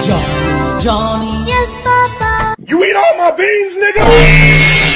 Johnny, Johnny. Yes, Papa. You eat all my beans, nigga?